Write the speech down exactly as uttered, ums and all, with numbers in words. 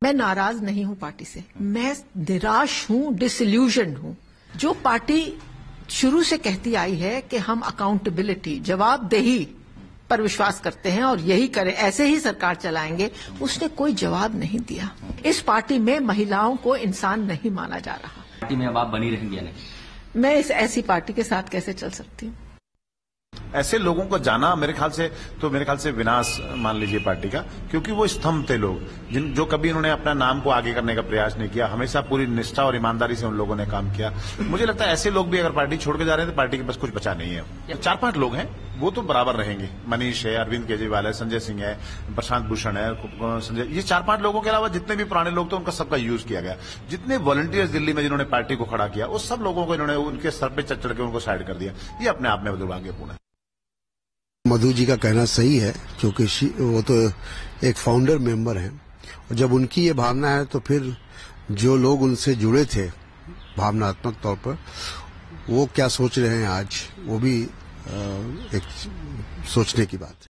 मैं नाराज नहीं हूं पार्टी से, मैं निराश हूं, डिसइल्यूजन्ड हूं। जो पार्टी शुरू से कहती आई है कि हम अकाउंटेबिलिटी, जवाबदेही पर विश्वास करते हैं और यही करें, ऐसे ही सरकार चलाएंगे, उसने कोई जवाब नहीं दिया। इस पार्टी में महिलाओं को इंसान नहीं माना जा रहा। पार्टी में अब आप बनी रहेंगी या नहीं? मैं इस ऐसी पार्टी के साथ कैसे चल सकती हूँ? ऐसे लोगों को जाना मेरे ख्याल से तो मेरे ख्याल से विनाश मान लीजिए पार्टी का, क्योंकि वो स्तंभ थे लोग जिन जो कभी उन्होंने अपना नाम को आगे करने का प्रयास नहीं किया, हमेशा पूरी निष्ठा और ईमानदारी से उन लोगों ने काम किया। मुझे लगता है ऐसे लोग भी अगर पार्टी छोड़ के जा रहे हैं तो पार्टी के पास कुछ बचा नहीं है। चार पांच लोग हैं वो तो बराबर रहेंगे, मनीष है, अरविंद केजरीवाल है, संजय सिंह है, प्रशांत भूषण है, संजय, ये चार पांच लोगों के अलावा जितने भी पुराने लोग थे उनका सबका यूज किया गया। जितने वॉलंटियर्स दिल्ली में जिन्होंने पार्टी को खड़ा किया उस सब लोगों को इन्होंने उनके सर पे चढ़ चढ़ के उनको साइड कर दिया। ये अपने आप में दुर्भाग्यपूर्ण है। मधु जी का कहना सही है, क्योंकि वो तो एक फाउंडर मेंबर हैं और जब उनकी ये भावना है तो फिर जो लोग उनसे जुड़े थे भावनात्मक तौर पर, वो क्या सोच रहे हैं आज, वो भी एक सोचने की बात है।